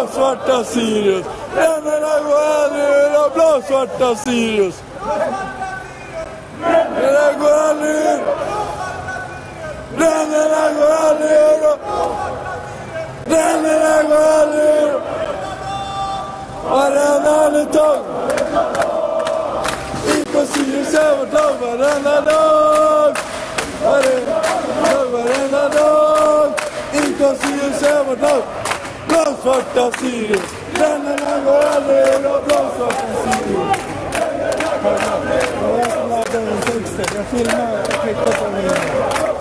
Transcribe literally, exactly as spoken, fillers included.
blåsvarta Sirius. Ränderna går aldrig ur och blåsvarta Sirius. Ränderna går aldrig ur. Ränderna går aldrig ur. Ränderna går aldrig ur. Varenda andetag. I på Sirius är vårt lag varenda dag. Varenda dag, varenda dag. I på Sirius är vårt lag. Blåsvarta Sirius. Ränderna går aldrig ur och blåsvarta Sirius. Jag filmar och klickar på mig.